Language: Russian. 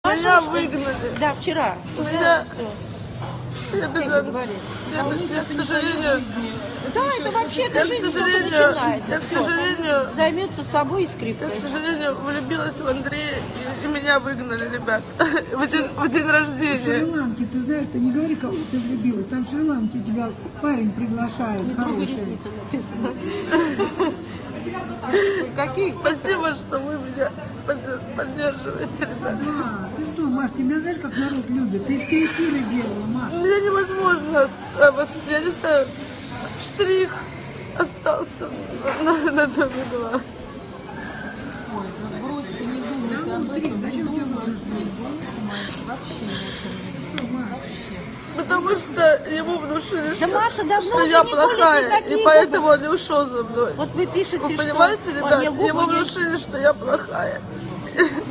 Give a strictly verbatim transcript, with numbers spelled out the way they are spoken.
Меня выгнали. Да, вчера. Меня... Да, Я без... Я, я, к сожалению... Да, это вообще я, жизнь к сожалению, начинается. я, к сожалению... Займется собой и скрипкой. Я, к сожалению, влюбилась в Андрея, и, и меня выгнали, ребят, в день, в день рождения. В Шри-Ланке, ты знаешь, ты не говори, кого ты влюбилась. Там в Шри-Ланке тебя парень приглашает, Не хороший. ресницы написано. Какие? Спасибо, что вы меня поддерживаете, ребят. А, ты что, Маш, тебя знаешь, как народ любит? Ты все эфиры делала, Маш. Меня невозможно, я не знаю, штрих остался на, на доме два. Ой, ну брось, ты не думай, Да, ты об быстрее, этом зачем не тебе думаешь, нужно? не думаешь, вообще ни о чем не Что, Маш? Потому что ему внушили, Да что, Маша давно что уже я не плохая, колет никакие и поэтому губы. он не ушел за мной. Вот вы пишете, Вы что понимаете, он ребят, мне губы ему не... внушили, что я плохая.